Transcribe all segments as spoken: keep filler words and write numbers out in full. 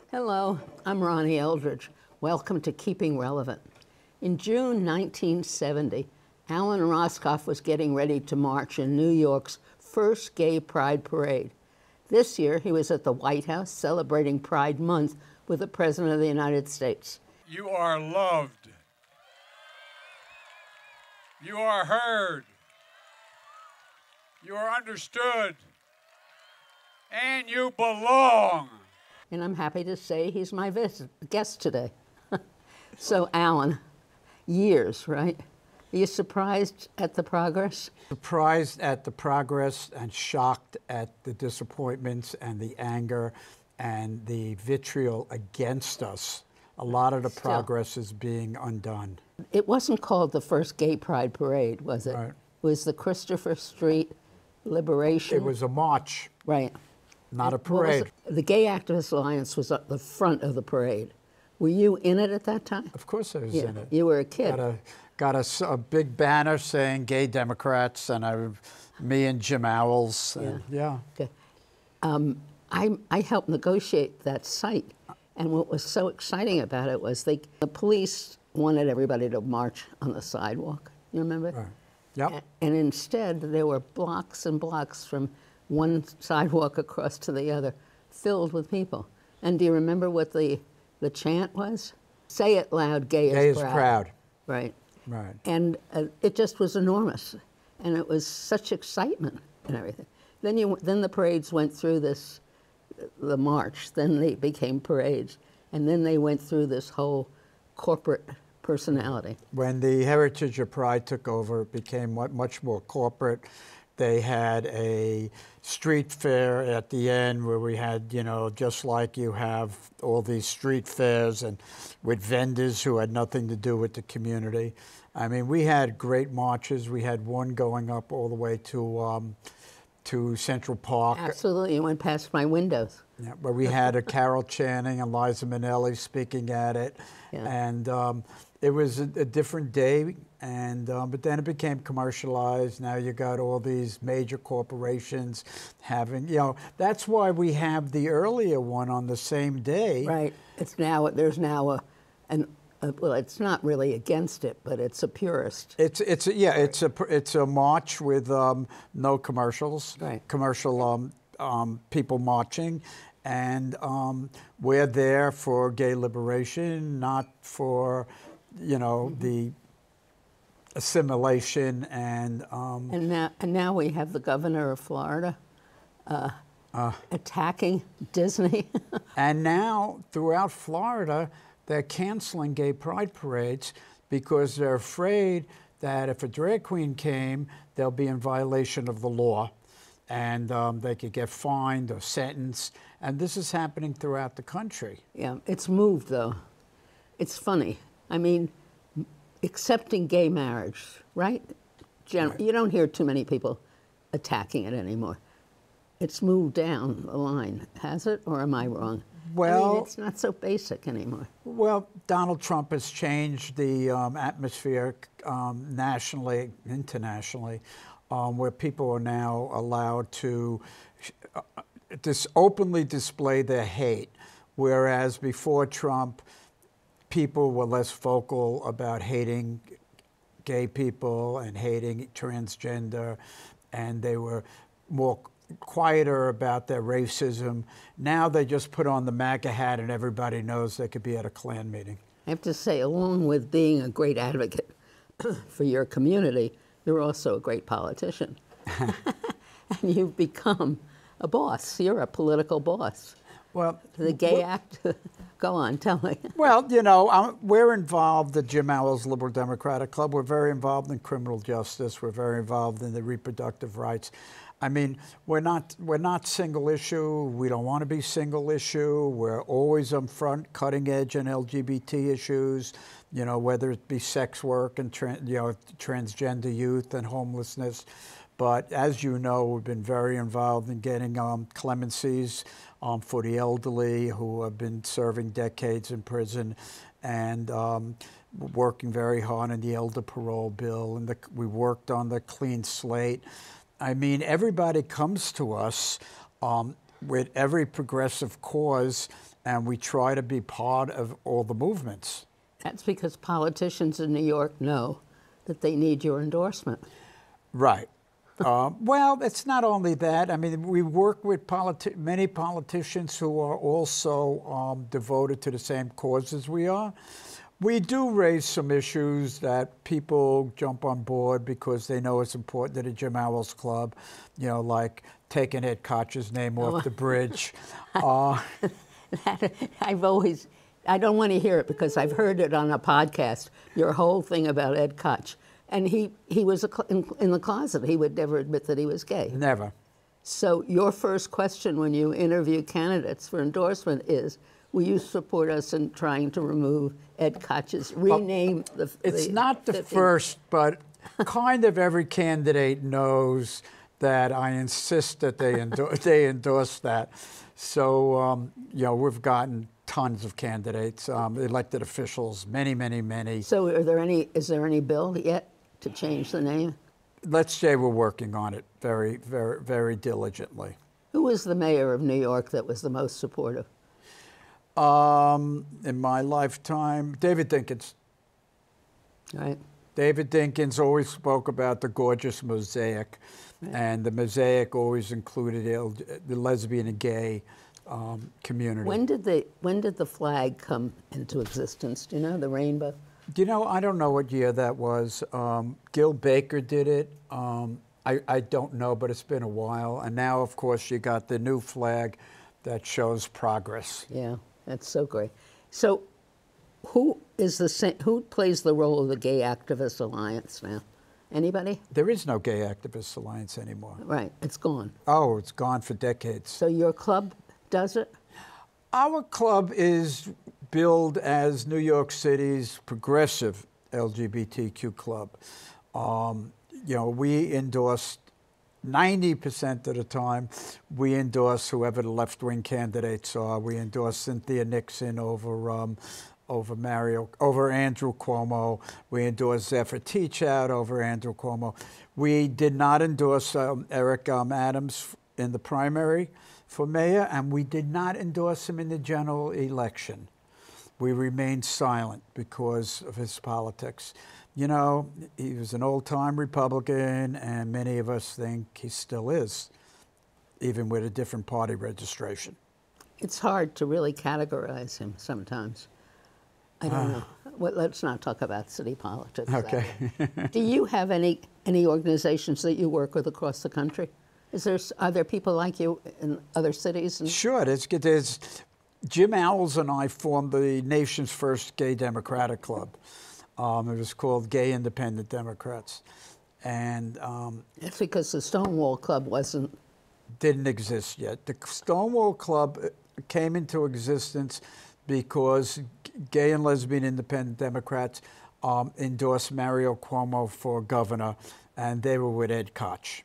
Hello, I'm Ronnie Eldridge. Welcome to Keeping Relevant. In June nineteen seventy, Alan Roskoff was getting ready to march in New York's first gay pride parade. This year, he was at the White House celebrating Pride Month with the President of the United States. You are loved. You are heard. You are understood. And you belong. And I'm happy to say he's my guest today. So, Alan, years, right? Are you surprised at the progress? Surprised at the progress and shocked at the disappointments and the anger and the vitriol against us. A lot of the Still, progress is being undone. It wasn't called the first gay pride parade, was it? Right. It was the Christopher Street Liberation. It was a march. Right. Not a What was parade. it? The Gay Activist Alliance was at the front of the parade. Were you in it at that time? Of course I was Yeah, in it. you were a kid. Got a, got a s- a big banner saying gay Democrats, and I, me and Jim Owls. And yeah. Okay. Um, I, I helped negotiate that site, and what was so exciting about it was they, the police wanted everybody to march on the sidewalk. You remember? Right. Yep. A- And instead, there were blocks and blocks from one sidewalk across to the other, filled with people. And do you remember what the, the chant was? Say it loud, gay, Gay is is proud. proud. Right. Right. And uh, it just was enormous. And it was such excitement and everything. Then, you, then the parades went through this, the march, then they became parades. And then they went through this whole corporate personality. When the Heritage of Pride took over, it became mu- much more corporate. They had a street fair at the end where we had, you know, just like you have all these street fairs and with vendors who had nothing to do with the community. I mean, we had great marches. We had one going up all the way to um, to Central Park. Absolutely, you went past my windows. Yeah, where we had a Carol Channing and Liza Minnelli speaking at it. Yeah. And um, it was a, a different day, and um, but then it became commercialized. Now you got all these major corporations having, you know, that's why we have the earlier one on the same day. Right. It's now, there's now a, an, a, well, it's not really against it, but it's a purist. It's it's a, yeah, it's a it's a march with um, no commercials, Right. commercial um, um, people marching, and um, we're there for gay liberation, not for, you know, mm-hmm. the assimilation and. Um, And now, and now we have the governor of Florida uh, uh, attacking Disney. And now, throughout Florida, they're canceling gay pride parades because they're afraid that if a drag queen came, they'll be in violation of the law, and um, they could get fined or sentenced. And this is happening throughout the country. Yeah, it's moved, though. It's funny. I mean, accepting gay marriage, right? Gen- Right. You don't hear too many people attacking it anymore. It's moved down the line, has it, or am I wrong? Well, I mean, it's not so basic anymore. Well, Donald Trump has changed the um, atmosphere um, nationally, internationally, um, where people are now allowed to uh, dis- openly display their hate, whereas before Trump, people were less vocal about hating gay people and hating transgender, and they were more quieter about their racism. Now they just put on the MAGA hat and everybody knows they could be at a Klan meeting. I have to say, along with being a great advocate for your community, you're also a great politician. And you've become a boss. You're a political boss. Well, The Gay well, Act, go on, tell me. Well, you know, um, we're involved, the Jim Owls Liberal Democratic Club. We're very involved in criminal justice. We're very involved in the reproductive rights. I mean, we're not we're not single issue. We don't want to be single issue. We're always on front, cutting edge on L G B T issues. You know, whether it be sex work and tra- you know transgender youth and homelessness. But as you know, we've been very involved in getting um, clemencies um, for the elderly who have been serving decades in prison, and um, working very hard on the elder parole bill. And the, we worked on the clean slate. I mean, everybody comes to us um, with every progressive cause, and we try to be part of all the movements. That's because politicians in New York know that they need your endorsement. Right. uh, well, it's not only that. I mean, we work with politi- many politicians who are also um, devoted to the same cause as we are. We do raise some issues that people jump on board because they know it's important to the Jim Owls Club, you know, like taking Ed Koch's name Oh. off the bridge. uh, That, I've always, I don't want to hear it because I've heard it on a podcast, your whole thing about Ed Koch. And he, he was a, cl- in, in the closet. He would never admit that he was gay. never. So your first question when you interview candidates for endorsement is, will you support us in trying to remove Ed Koch's, rename the... It's the, not the first, but kind of every candidate knows that I insist that they, endo- they endorse that. So, um, you know, we've gotten tons of candidates, um, elected officials, many, many, many. So are there any, is there any bill yet to change the name? Let's say we're working on it very, very, very diligently. Who was the mayor of New York that was the most supportive? Um, in my lifetime, David Dinkins. Right. David Dinkins always spoke about the gorgeous mosaic, Right. and the mosaic always included the lesbian and gay um, community. When did the when did the flag come into existence? Do you know, the rainbow? You know, I don't know what year that was. Um, Gil Baker did it. Um, I, I don't know, but it's been a while. And now, of course, you got the new flag that shows progress. Yeah, that's so great. So, who is the sa- who plays the role of the Gay Activist Alliance now? Anybody? There is no Gay Activist Alliance anymore. Right, it's gone. Oh, it's gone for decades. So your club does it? Our club is billed as New York City's progressive L G B T Q club. Um, you know, we endorse ninety percent of the time, we endorse whoever the left-wing candidates are. We endorse Cynthia Nixon over um, over Mario, over Andrew Cuomo. We endorse Zephyr Teachout over Andrew Cuomo. We did not endorse um, Eric um, Adams in the primary for mayor, and we did not endorse him in the general election. We remained silent because of his politics. You know, he was an old-time Republican, and many of us think he still is, even with a different party registration. It's hard to really categorize him sometimes. I don't know. Well, let's not talk about city politics. that Okay. way. Do you have any any organizations that you work with across the country? Is there are there people like you in other cities? And Sure. There's, there's Jim Owls and I formed the nation's first gay Democratic club. Um, it was called Gay Independent Democrats, and um, it's because the Stonewall Club wasn't. didn't exist yet. The Stonewall Club came into existence because gay and lesbian independent Democrats um, endorsed Mario Cuomo for governor, and they were with Ed Koch.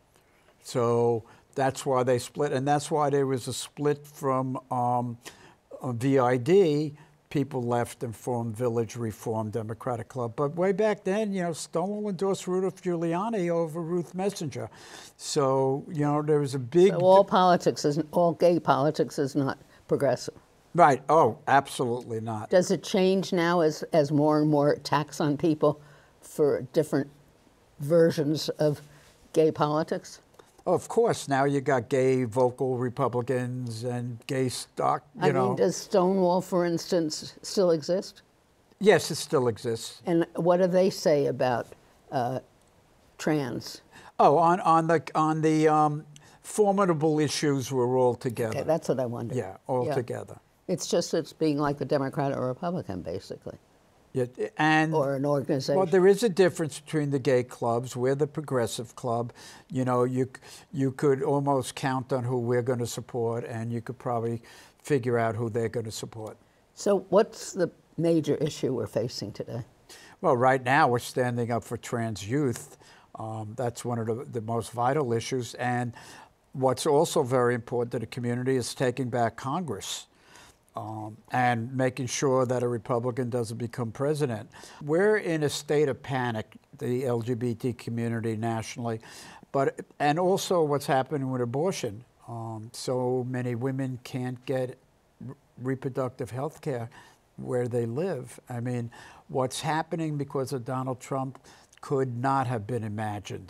So that's why they split, and that's why there was a split from um, V I D. People left and formed Village Reform Democratic Club. But way back then, you know, Stonewall endorsed Rudolph Giuliani over Ruth Messenger. So, you know, there was a big... So all politics is all gay politics is not progressive. Right. Oh, absolutely not. Does it change now as as more and more attacks on people for different versions of gay politics? Oh, of course. Now you got gay vocal Republicans and gay stock, you I know. mean, does Stonewall, for instance, still exist? Yes, it still exists. And what do they say about uh, trans? Oh, on, on the, on the um, formidable issues, we're all together. Okay, that's what I wondered. Yeah, all together. It's just it's being like a Democrat or Republican, basically, Yeah, and or an organization. well, there is a difference between the gay clubs. We're the progressive club. You know, you you could almost count on who we're going to support, and you could probably figure out who they're going to support. So what's the major issue we're facing today? Well, right now we're standing up for trans youth. Um, that's one of the, the most vital issues. And what's also very important to the community is taking back Congress. Um, and making sure that a Republican doesn't become president. We're in a state of panic, the L G B T community nationally, but and also what's happening with abortion. Um, so many women can't get r reproductive health care where they live. I mean, what's happening because of Donald Trump could not have been imagined.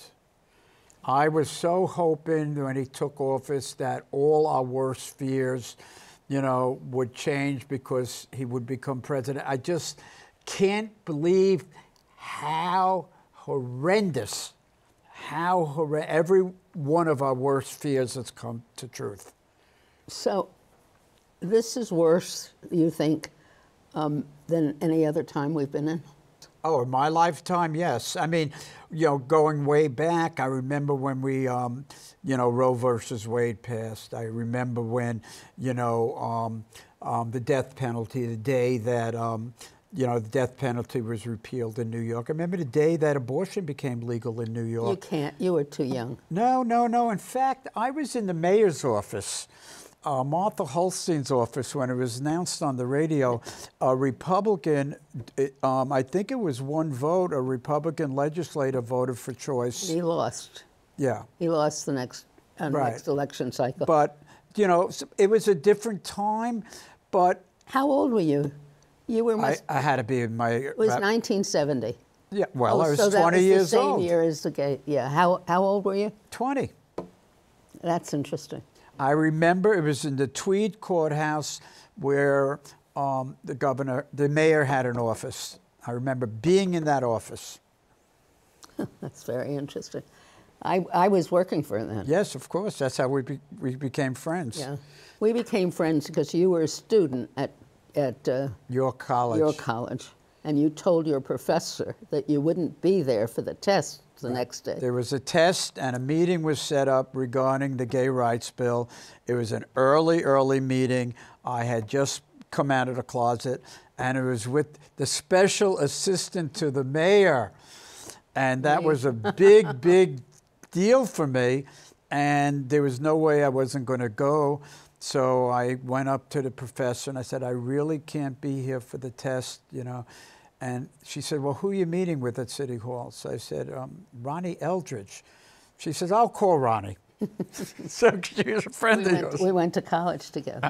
I was so hoping when he took office that all our worst fears, you know, would change because he would become president. I just can't believe how horrendous, how horrendous, every one of our worst fears has come to truth. So this is worse, you think, um, than any other time we've been in? Oh, in my lifetime, yes. I mean, you know, going way back, I remember when we, um, you know, Roe versus Wade passed. I remember when, you know, um, um, the death penalty, the day that, um, you know, the death penalty was repealed in New York. I remember the day that abortion became legal in New York. You can't. You were too young. No, no, no. In fact, I was in the mayor's office. Uh, Martha Holstein's office, when it was announced on the radio, a Republican, it, um, I think it was one vote, a Republican legislator voted for choice. He lost. Yeah. He lost the next, uh, Right. next election cycle. But, you know, it was a different time, but... How old were you? You were... I, I had to be in my... It was nineteen seventy. Yeah, well, oh, I was so twenty years that was the same old. year as the gay... Yeah. How, how old were you? twenty. That's interesting. I remember it was in the Tweed Courthouse where um, the governor, the mayor had an office. I remember being in that office. That's very interesting. I, I was working for them. Yes, of course. That's how we, be, we became friends. Yeah. We became friends because you were a student at, at uh, York College. York College, and you told your professor that you wouldn't be there for the test the next day. There was a test and a meeting was set up regarding the gay rights bill. It was an early, early meeting. I had just come out of the closet, and it was with the special assistant to the mayor. And that was a big, big deal for me. And there was no way I wasn't going to go. So I went up to the professor and I said, I really can't be here for the test, you know. And she said, well, who are you meeting with at City Hall? So I said, um, Ronnie Eldridge. She says, I'll call Ronnie. So she was a friend we of went, yours. we went to college together.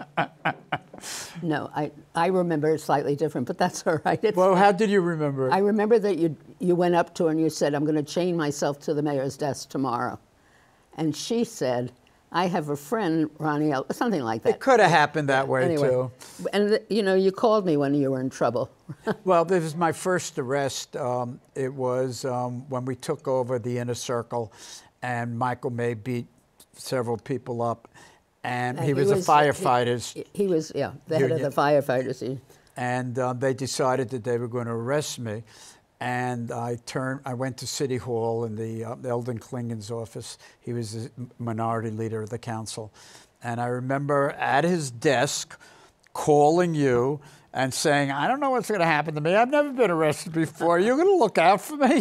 No, I, I remember it slightly different, but that's all right. It's Well, fine. how did you remember it? I remember that you, you went up to her and you said, I'm going to chain myself to the mayor's desk tomorrow. And she said, I have a friend, Ronnie L, something like that. It could have happened that way, anyway, too. And, you know, you called me when you were in trouble. Well, this was my first arrest. Um, it was um, when we took over the Inner Circle, and Michael May beat several people up, and, And he, was a firefighter. He, he was, yeah, the head of Union. the firefighters. He, And um, they decided that they were going to arrest me. And I turned, I went to City Hall in the uh, Eldon Klingen's office. He was the minority leader of the council. And I remember at his desk calling you and saying, I don't know what's going to happen to me. I've never been arrested before. You're going to look out for me?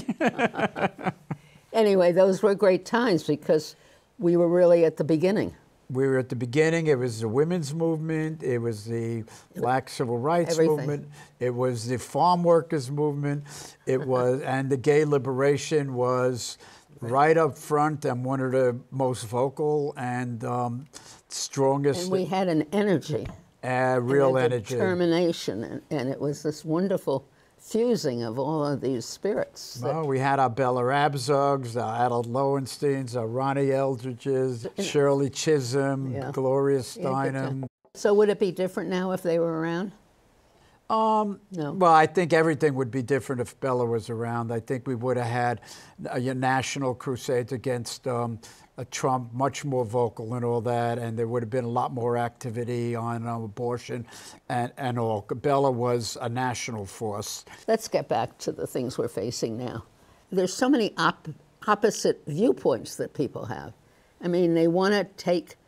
Anyway, those were great times because we were really at the beginning. We were at the beginning. It was the women's movement. It was the Black Civil Rights Everything. movement. It was the farm workers movement. It was, and the gay liberation was right up front and one of the most vocal and um, strongest. And we had an energy. Uh, real and a energy. determination. And, and it was this wonderful fusing of all of these spirits. that- Well, we had our Bella Abzogs, our Adult Lowensteins, our Ronnie Eldridges, Shirley Chisholm, Yeah. Gloria Yeah, good Steinem. time. So would it be different now if they were around? Um, No. Well, I think everything would be different if Bella was around. I think we would have had a, a national crusade against um, a Trump, much more vocal and all that, and there would have been a lot more activity on uh, abortion and, and all. Bella was a national force. Let's get back to the things we're facing now. There's so many op opposite viewpoints that people have. I mean, they want to take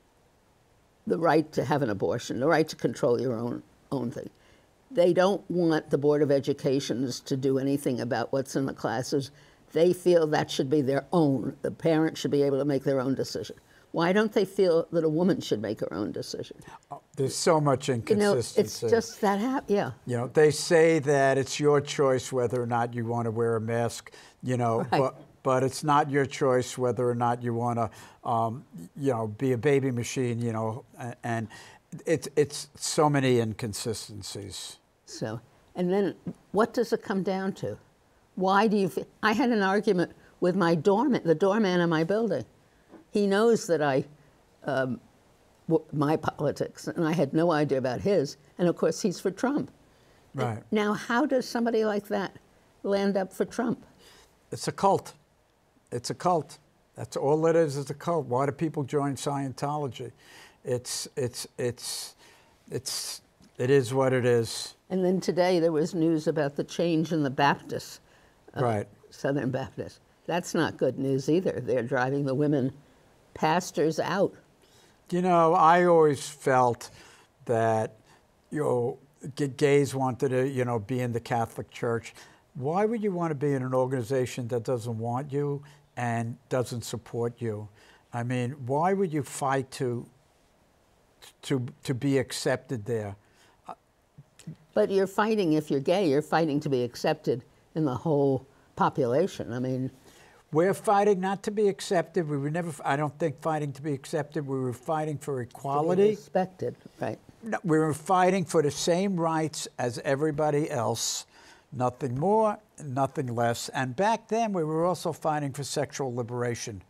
the right to have an abortion, the right to control your own, own thing. They don't want the Board of Education to do anything about what's in the classes. They feel that should be their own. The parents should be able to make their own decision. Why don't they feel that a woman should make her own decision? There's so much You know, inconsistency. it's just that hap- yeah. You know, they say that it's your choice whether or not you want to wear a mask, you know, Right. but but it's not your choice whether or not you want to, um, you know, be a baby machine, you know, and it's it's so many inconsistencies. So, and then what does it come down to? Why do you feel, I had an argument with my doorman, the doorman of my building. He knows that I, um, w my politics, and I had no idea about his, and of course he's for Trump. Right. Now, how does somebody like that land up for Trump? It's a cult. It's a cult. That's all it is, is a cult. Why do people join Scientology? It's, it's, it's, it's, it is what it is. And then today there was news about the change in the Baptists, uh, Right. Southern Baptists. That's not good news either. They're driving the women pastors out. You know, I always felt that, you know, g- gays wanted to, you know, be in the Catholic Church. Why would you want to be in an organization that doesn't want you and doesn't support you? I mean, why would you fight to, to, to be accepted there? But you're fighting, if you're gay, you're fighting to be accepted in the whole population. I mean, We're fighting not to be accepted. We were never, I don't think, fighting to be accepted. We were fighting for equality. respected, right? No, we were fighting for the same rights as everybody else. Nothing more, nothing less. And back then, we were also fighting for sexual liberation.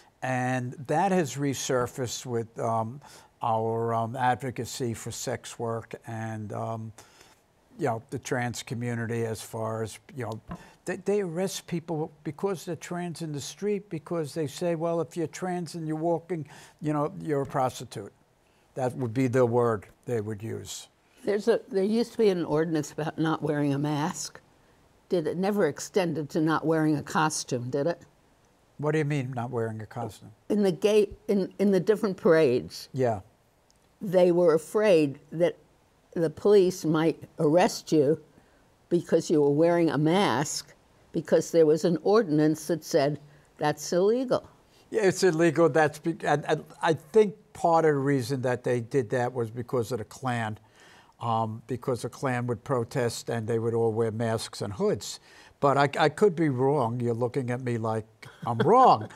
And that has resurfaced with um, our um, advocacy for sex work and um, you know, the trans community, as far as, you know, they, they arrest people because they're trans in the street, because they say, well, if you're trans and you're walking, you know, you're a prostitute. That would be the word they would use. There's a, there used to be an ordinance about not wearing a mask. Did it never extended to not wearing a costume, did it? What do you mean, not wearing a costume? In the gay, in, in the different parades, Yeah. they were afraid that the police might arrest you because you were wearing a mask, because there was an ordinance that said that's illegal. Yeah, it's illegal. That's be, and, and I think part of the reason that they did that was because of the Klan, um, because the Klan would protest and they would all wear masks and hoods. But I, I could be wrong. You're looking at me like I'm wrong.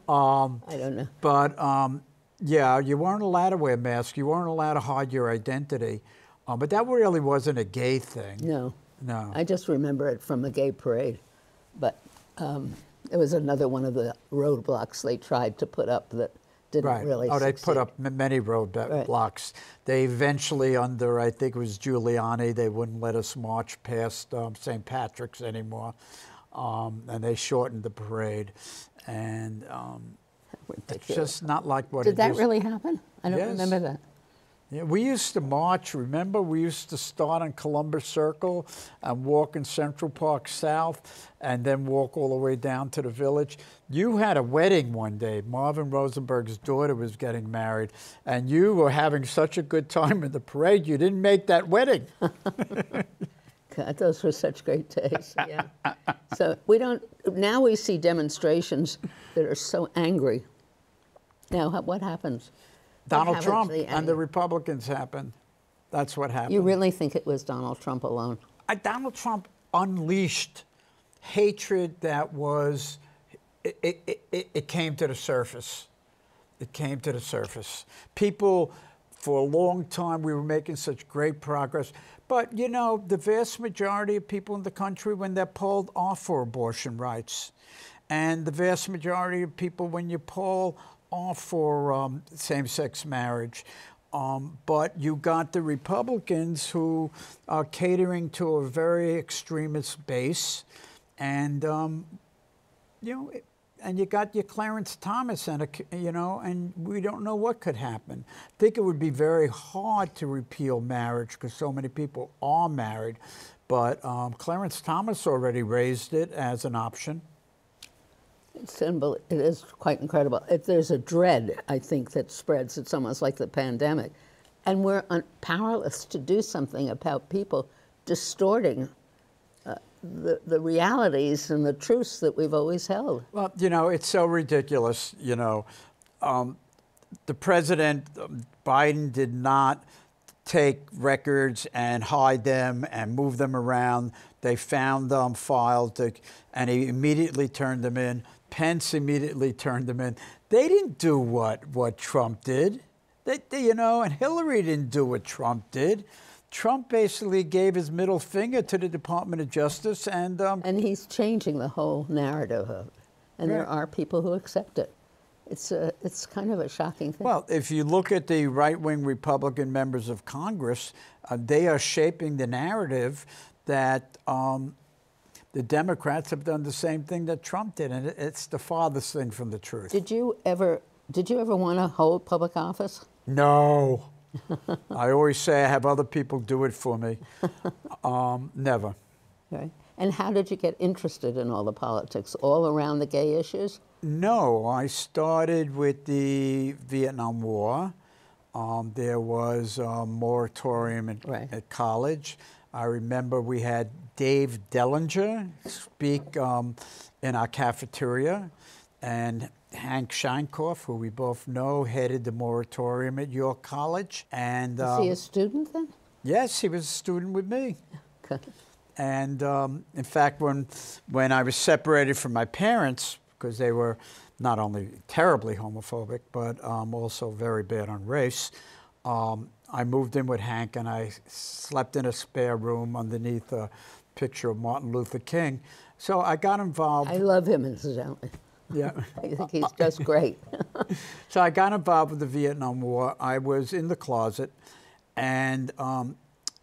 Um, I don't know. But um, yeah, you weren't allowed to wear masks. You weren't allowed to hide your identity. Um, but that really wasn't a gay thing. No. No. I just remember it from the gay parade. But um, it was another one of the roadblocks they tried to put up that didn't Right. really Oh, they succeed. put up m- many roadblocks. Right. They eventually, under, I think it was Giuliani, they wouldn't let us march past um, Saint Patrick's anymore. Um, and they shortened the parade. And um, it's Ridiculous. just not like what Did it that used- really happen? I don't Yes. remember that. Yeah, we used to march, remember? We used to start on Columbus Circle and walk in Central Park South and then walk all the way down to the village. You had a wedding one day. Marvin Rosenberg's daughter was getting married, and you were having such a good time in the parade, you didn't make that wedding. God, those were such great days, yeah. So we don't, now we see demonstrations that are so angry. Now, ha- what happens? What Donald happens Trump to the and the anger? Republicans happened. That's what happened. You really think it was Donald Trump alone? I, Donald Trump unleashed hatred that was, it, it, it, it came to the surface. It came to the surface. People, for a long time, we were making such great progress. But, you know, the vast majority of people in the country, when they're polled, are for abortion rights. And the vast majority of people, when you poll, are for um, same-sex marriage. Um, but you got the Republicans who are catering to a very extremist base. And, um, you know, it, and you got your Clarence Thomas, and, a, you know, and we don't know what could happen. I think it would be very hard to repeal marriage because so many people are married. But um, Clarence Thomas already raised it as an option. It's unbel- it is quite incredible. If there's a dread, I think, that spreads, it's almost like the pandemic. And we're un- powerless to do something about people distorting uh, the, the realities and the truths that we've always held. Well, you know, it's so ridiculous, you know. Um, the president, um, Biden, did not take records and hide them and move them around They found um, files, to, and he immediately turned them in. Pence immediately turned them in. They didn't do what, what Trump did. They, they, you know, and Hillary didn't do what Trump did. Trump basically gave his middle finger to the Department of Justice, and um, and he's changing the whole narrative of it. And right. there are people who accept it. It's a, it's kind of a shocking thing. Well, if you look at the right-wing Republican members of Congress, uh, they are shaping the narrative that um, the Democrats have done the same thing that Trump did, and it's the farthest thing from the truth. Did you ever, did you ever want to hold public office? No. I always say I have other people do it for me. Um, never. Right. And how did you get interested in all the politics, all around the gay issues? No, I started with the Vietnam War. Um, there was a moratorium at, right. at college. I remember we had Dave Dellinger speak um, in our cafeteria, and Hank Scheinkoff, who we both know, headed the moratorium at York College. And Was um, he a student then? Yes, he was a student with me. And um, in fact, when, when I was separated from my parents, because they were not only terribly homophobic, but um, also very bad on race, um, I moved in with Hank, and I slept in a spare room underneath a picture of Martin Luther King. So I got involved. I love him, incidentally. Yeah. I think he's just great. So I got involved with the Vietnam War. I was in the closet, and um,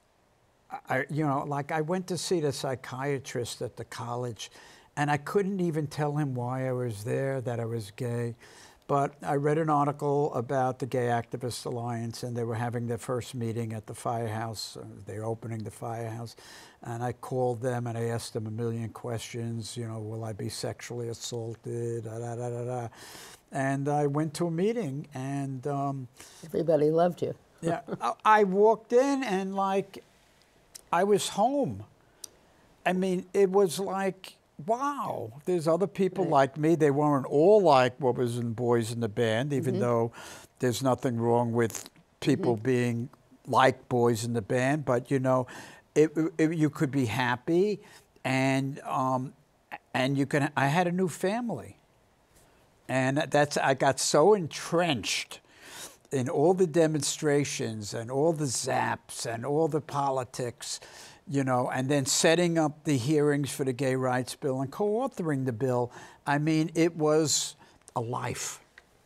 I, you know, like I went to see the psychiatrist at the college, and I couldn't even tell him why I was there, that I was gay. But I read an article about the Gay Activist Alliance, and they were having their first meeting at the firehouse. They were opening the firehouse. And I called them, and I asked them a million questions. You know, will I be sexually assaulted? Da, da, da, da, da. And I went to a meeting, and um, everybody loved you. Yeah, I, I walked in, and like, I was home. I mean, it was like, wow, there's other people right. like me. They weren't all like what was in Boys in the Band, even mm-hmm. though there's nothing wrong with people mm-hmm. being like Boys in the Band. But, you know, it, it, you could be happy, and um, and you can. I had a new family, and that's I got so entrenched in all the demonstrations and all the zaps and all the politics, you know, and then setting up the hearings for the gay rights bill and co-authoring the bill. I mean, it was a life.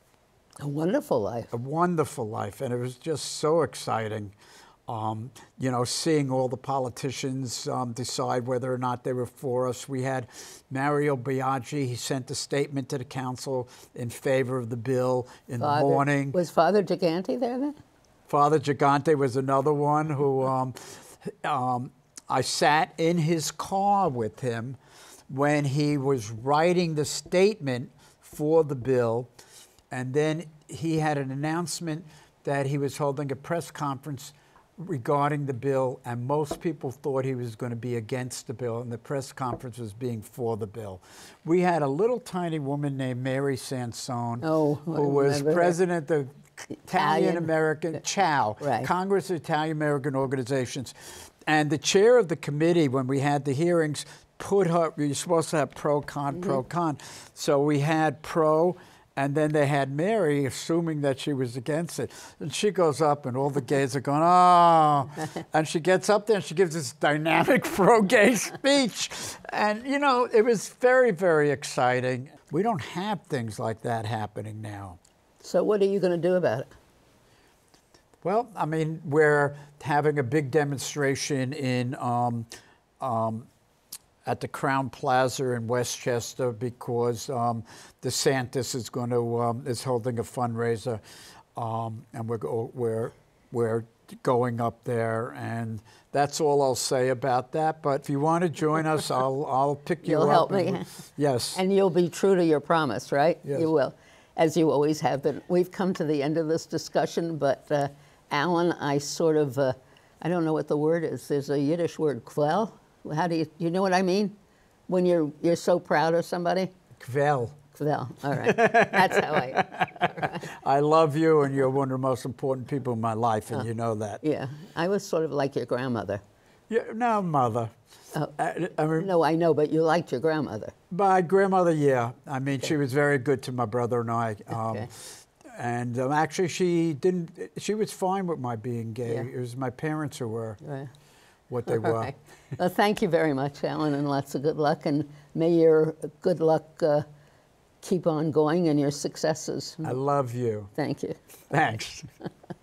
A wonderful life. A wonderful life, and it was just so exciting. Um, you know, seeing all the politicians um, decide whether or not they were for us. We had Mario Biaggi. He sent a statement to the council in favor of the bill in Father, the morning. Was Father Gigante there then? Father Gigante was another one who um, um, I sat in his car with him when he was writing the statement for the bill, and then he had an announcement that he was holding a press conference regarding the bill, and most people thought he was going to be against the bill, and the press conference was being for the bill. We had a little tiny woman named Mary Sansone, oh, who was president of Italian American, C H O W, right. Congress of Italian American Organizations. And the chair of the committee, when we had the hearings, put her, you're supposed to have pro, con, mm-hmm. pro, con. So we had pro, and then they had Mary, assuming that she was against it. And she goes up, and all the gays are going, oh. And she gets up there, and she gives this dynamic pro-gay speech. And, you know, it was very, very exciting. We don't have things like that happening now. So what are you going to do about it? Well, I mean, we're having a big demonstration in um, um, at the Crown Plaza in Westchester because um, DeSantis is going to um, is holding a fundraiser, um, and we're go, we're we're going up there, and that's all I'll say about that. But if you want to join us, I'll I'll pick you You'll up. You'll help me. Yes. And you'll be true to your promise, right? Yes. You will, as you always have been. We've come to the end of this discussion, but uh, Alan, I sort of uh, I don't know what the word is. There's a Yiddish word, kvel. How do you you know what I mean? When you're you're so proud of somebody? Kvel. Kvel. All right. That's how I. Right. I love you, and you're one of the most important people in my life, and uh, you know that. Yeah. I was sort of like your grandmother. Yeah, no, mother. Oh. I, I mean, No, I know, but you liked your grandmother. my grandmother, yeah. I mean, okay. She was very good to my brother and I. Um, okay. And um, actually, she didn't. She was fine with my being gay. Yeah. It was my parents who were right. what they All were. Right. Well, thank you very much, Alan, and lots of good luck. And may your good luck uh, keep on going and your successes. I love you. Thank you. Thanks.